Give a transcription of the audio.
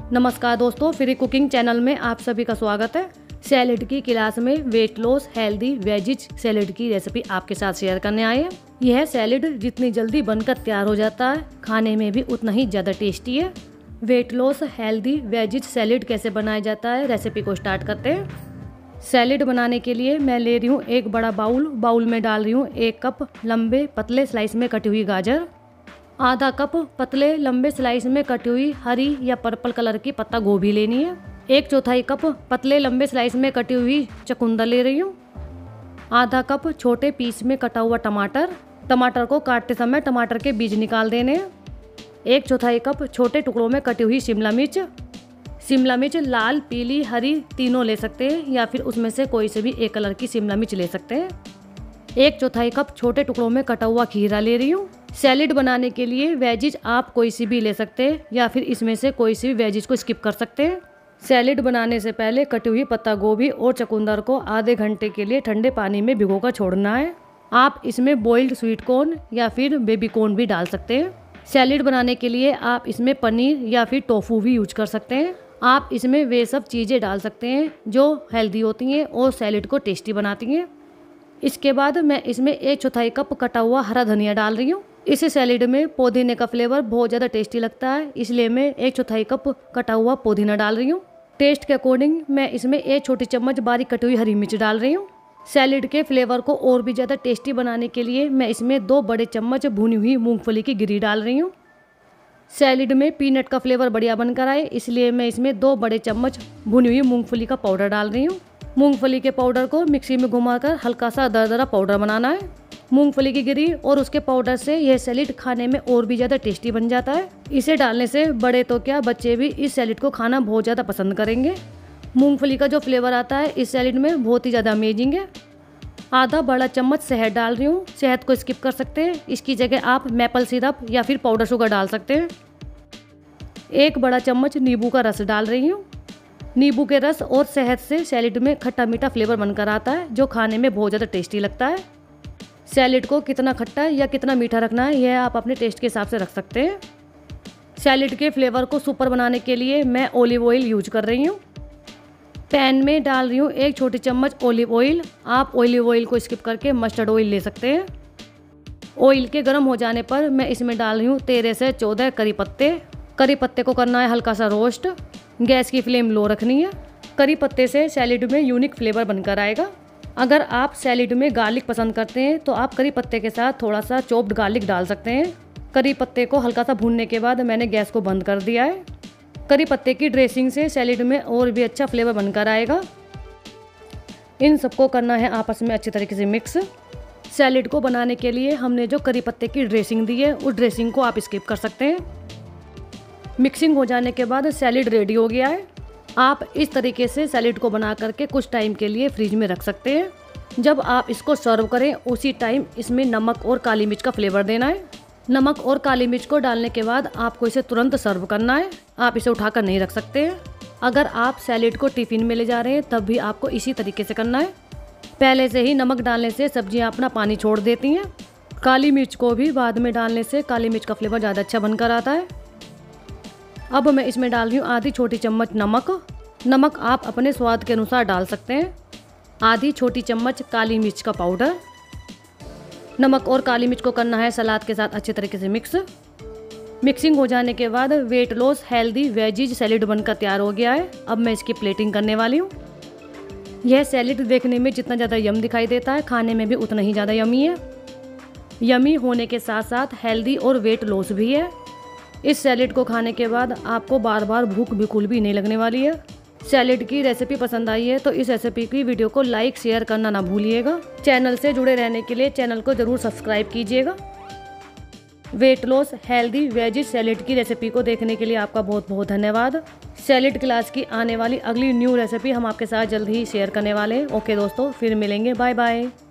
नमस्कार दोस्तों, free cooking channel में आप सभी का स्वागत है। सैलेड की क्लास में weight loss healthy veggies salad की रेसिपी आपके साथ शेयर करने आए हैं। यह सैलेड जितनी जल्दी बनकर तैयार हो जाता है, खाने में भी उतना ही ज़्यादा टेस्टी है। Weight loss healthy veggies salad कैसे बनाया जाता है, रेसिपी को स्टार्ट करते हैं। सैलेड बनाने के लिए मैं ले रही हूँ एक बड़ा बाउल में डाल रही हूँ 1 कप लंबे पतले स्लाइस में कटी हुई गाजर, आधा कप पतले लंबे स्लाइस में कटी हुई हरी या पर्पल कलर की पत्ता गोभी लेनी है। 1/4 कप पतले लंबे स्लाइस में कटी हुई चुकंदर ले रही हूँ। आधा कप छोटे पीस में कटा हुआ टमाटर को काटते समय टमाटर के बीज निकाल देने हैं। 1/4 कप छोटे टुकड़ों में कटी हुई शिमला मिर्च लाल पीली हरी तीनों ले सकते हैं, या फिर उसमें से कोई से भी एक कलर की शिमला मिर्च ले सकते हैं। 1/4 कप छोटे टुकड़ों में कटा हुआ खीरा ले रही हूँ। सैलेड बनाने के लिए वेजिज आप कोई सी भी ले सकते हैं, या फिर इसमें से कोई सी भी वेजिज को स्किप कर सकते हैं। सैलेड बनाने से पहले कटी हुई पत्ता गोभी और चुकंदर को आधे घंटे के लिए ठंडे पानी में भिगोकर छोड़ना है। आप इसमें बॉइल्ड स्वीट कॉर्न या फिर बेबी कॉर्न भी डाल सकते हैं। सैलेड बनाने के लिए आप इसमें पनीर या फिर टोफू भी यूज कर सकते हैं। आप इसमें वे सब चीज़ें डाल सकते हैं जो हेल्दी होती हैं और सैलेड को टेस्टी बनाती हैं। इसके बाद मैं इसमें 1/4 कप कटा हुआ हरा धनिया डाल रही हूँ। इस सैलेड में पुदीने का फ्लेवर बहुत ज़्यादा टेस्टी लगता है, इसलिए मैं 1/4 कप कटा हुआ पुदीना डाल रही हूँ। टेस्ट के अकॉर्डिंग मैं इसमें 1 छोटी चम्मच बारीक कटी हुई हरी मिर्च डाल रही हूँ। सैलेड के फ्लेवर को और भी ज़्यादा टेस्टी बनाने के लिए मैं इसमें 2 बड़े चम्मच भुनी हुई मूंगफली की गिरी डाल रही हूँ। सैलेड में पीनट का फ्लेवर बढ़िया बनकर आए, इसलिए मैं इसमें 2 बड़े चम्मच भुनी हुई मूंगफली का पाउडर डाल रही हूँ। मूंगफली के पाउडर को मिक्सी में घुमाकर हल्का सा दरदरा पाउडर बनाना है। मूंगफली की गिरी और उसके पाउडर से यह सैलेड खाने में और भी ज़्यादा टेस्टी बन जाता है। इसे डालने से बड़े तो क्या, बच्चे भी इस सैलेड को खाना बहुत ज़्यादा पसंद करेंगे। मूंगफली का जो फ्लेवर आता है इस सैलेड में बहुत ही ज़्यादा अमेजिंग है। आधा बड़ा चम्मच शहद डाल रही हूँ। शहद को स्किप कर सकते हैं, इसकी जगह आप मैपल सिरप या फिर पाउडर शुगर डाल सकते हैं। 1 बड़ा चम्मच नींबू का रस डाल रही हूँ। नींबू के रस और शहद से सैलेड में खट्टा मीठा फ्लेवर बनकर आता है, जो खाने में बहुत ज़्यादा टेस्टी लगता है। सैलेड को कितना खट्टा या कितना मीठा रखना है, यह आप अपने टेस्ट के हिसाब से रख सकते हैं। सैलेड के फ्लेवर को सुपर बनाने के लिए मैं ऑलिव ऑयल यूज कर रही हूँ। पैन में डाल रही हूँ 1 छोटी चम्मच ऑलिव ऑयल। आप ऑलिव ऑयल को स्किप करके मस्टर्ड ऑयल ले सकते हैं। ऑयल के गर्म हो जाने पर मैं इसमें डाल रही हूँ 13 से 14 करी पत्ते। करी पत्ते को करना है हल्का सा रोस्ट। गैस की फ्लेम लो रखनी है। करी पत्ते से सैलेड में यूनिक फ्लेवर बनकर आएगा। अगर आप सैलेड में गार्लिक पसंद करते हैं तो आप करी पत्ते के साथ थोड़ा सा चॉप्ड गार्लिक डाल सकते हैं। करी पत्ते को हल्का सा भूनने के बाद मैंने गैस को बंद कर दिया है। करी पत्ते की ड्रेसिंग से सैलेड में और भी अच्छा फ्लेवर बनकर आएगा। इन सबको करना है आपस में अच्छी तरीके से मिक्स। सैलेड को बनाने के लिए हमने जो करी पत्ते की ड्रेसिंग दी है, उस ड्रेसिंग को आप स्किप कर सकते हैं। मिक्सिंग हो जाने के बाद सैलेड रेडी हो गया है। आप इस तरीके से सैलेड को बना करके कुछ टाइम के लिए फ्रिज में रख सकते हैं। जब आप इसको सर्व करें उसी टाइम इसमें नमक और काली मिर्च का फ्लेवर देना है। नमक और काली मिर्च को डालने के बाद आपको इसे तुरंत सर्व करना है। आप इसे उठाकर नहीं रख सकते हैं। अगर आप सैलेड को टिफ़िन में ले जा रहे हैं तब भी आपको इसी तरीके से करना है। पहले से ही नमक डालने से सब्जियाँ अपना पानी छोड़ देती हैं। काली मिर्च को भी बाद में डालने से काली मिर्च का फ्लेवर ज़्यादा अच्छा बनकर आता है। अब मैं इसमें डाल रही हूँ आधी छोटी चम्मच नमक आप अपने स्वाद के अनुसार डाल सकते हैं। आधी छोटी चम्मच काली मिर्च का पाउडर। नमक और काली मिर्च को करना है सलाद के साथ अच्छे तरीके से मिक्सिंग हो जाने के बाद weight loss healthy veggies salad बनकर तैयार हो गया है। अब मैं इसकी प्लेटिंग करने वाली हूँ। यह सैलेड देखने में जितना ज़्यादा यम दिखाई देता है, खाने में भी उतना ही ज़्यादा यमी है। यमी होने के साथ साथ हेल्दी और वेट लॉस भी है। इस सैलेड को खाने के बाद आपको बार बार भूख बिल्कुल भी नहीं लगने वाली है। सैलेड की रेसिपी पसंद आई है तो इस रेसिपी की वीडियो को लाइक शेयर करना ना भूलिएगा। चैनल से जुड़े रहने के लिए चैनल को ज़रूर सब्सक्राइब कीजिएगा। Weight loss healthy veggies salad की रेसिपी को देखने के लिए आपका बहुत बहुत धन्यवाद। सैलेड क्लास की आने वाली अगली न्यू रेसिपी हम आपके साथ जल्द ही शेयर करने वाले हैं। ओके दोस्तों, फिर मिलेंगे। Bye bye.